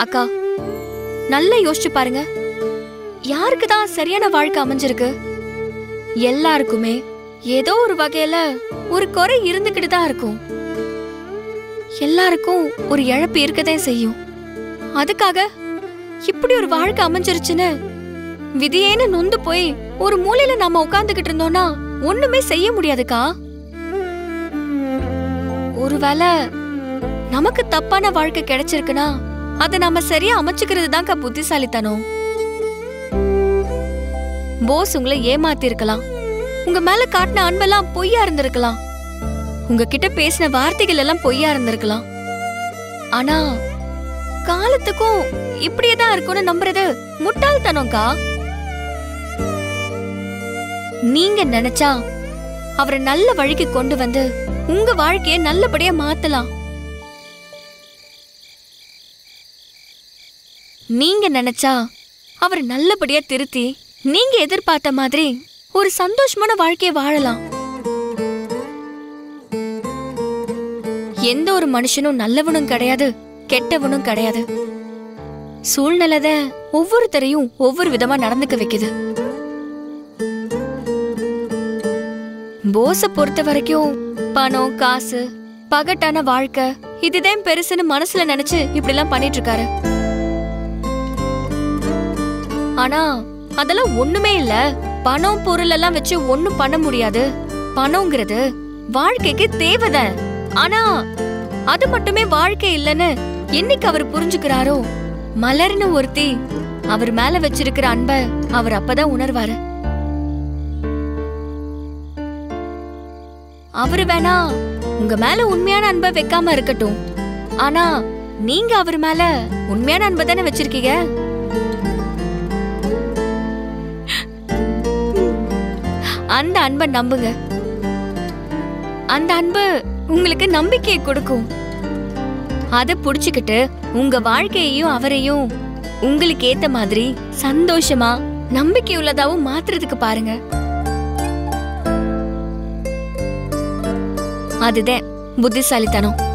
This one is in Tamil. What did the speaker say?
அக்கா, நல்லா யோசிச்சு பாருங்க. யாருக்கு தான் சரியான வாழ்க்கை அமைஞ்சிருக்கு? எல்லாருக்குமே ஏதோ ஒரு வகையில ஒரு குறை இருந்துகிட்டு தான் இருக்கும். எல்லாருக்கும் ஒரு இழப்பு இருக்கதான் செய்யும். அதுக்காக இப்படி ஒரு வாழ்க்கை அமைஞ்சிருச்சுன்னு விதியேன்னு நொந்து போய் ஒரு மூலையில நாம உட்கார்ந்துகிட்டு இருந்தோம்னா ஒண்ணுமே செய்ய முடியாதுக்கா. ஒருவேளை நமக்கு தப்பான வாழ்க்கை கிடைச்சிருக்குன்னா அதை நாம சரியா அமைச்சுக்கிறது தான்க்கா புத்திசாலித்தனம். போஸ் உங்களை ஏமாத்தி இருக்கலாம். உங்க மேல காட்டின அன்பெல்லாம் பொய்யா இருந்திருக்கலாம். உங்ககிட்ட பேசின வார்த்தைகள் எல்லாம் பொய்யா இருந்திருக்கலாம். ஆனா காலத்துக்கும் இப்படியேதான் இருக்கும்னு நம்புறது முட்டாள்தனம்க்கா. நீங்க நினைச்சா அவரை நல்ல வழிக்கு கொண்டு வந்து உங்க வாழ்க்கைய நல்லபடியா மாத்தலாம். நீங்க நினைச்சா அவரை நல்லபடியா திருத்தி நீங்க எதிர்பார்த்த மாதிரி ஒரு சந்தோஷமான வாழ்க்கைய வாழலாம். எந்த ஒரு மனுஷனும் நல்லவனும் கிடையாது, கெட்டவனும் கிடையாது. சூழ்நிலை ஒவ்வொருத்தரையும் ஒவ்வொரு விதமா நடந்துக்க வைக்குது. போஸ பொறுத்த வரைக்கும் பணம், காசு, பகட்டான வாழ்க்கை இதுதான் பெருசுன்னு மனசுல நினைச்சு இப்படி எல்லாம் பண்ணிட்டு இருக்காரு. ஆனா அதெல்லாம் ஒண்ணுமே இல்ல. பணம், பொருள் எல்லாம் வச்சு ஒண்ணும் பண்ண முடியாது. பணம்ங்கிறது வாழ்க்கைக்கு தேவைதான். ஆனா அது மட்டுமே வாழ்க்கை இல்லைன்னு என்னைக்கு அவர் புரிஞ்சுக்கிறாரோ, மலர்னு ஒருத்தி அவர் மேல வச்சிருக்கிற அன்ப அவர் அப்பதான் உணர்வாரு. அவரு வேணா உங்க மேல உண்மையான அன்பை வைக்காம இருக்கட்டும், ஆனா நீங்க அவர் மேல உண்மையான அன்பை தானே வச்சிருக்கீங்க. அந்த அன்பை நம்புங்க. அந்த அன்பு உங்களுக்கு நம்பிக்கையை கொடுக்கும். அத புடிச்சுக்கிட்டு உங்க வாழ்க்கையையும் அவரையும் உங்களுக்கு ஏத்த மாதிரி சந்தோஷமா நம்பிக்கை உள்ளதாவும் மாத்துறதுக்கு பாருங்க. அதுதான் புத்திசாலித்தனம்.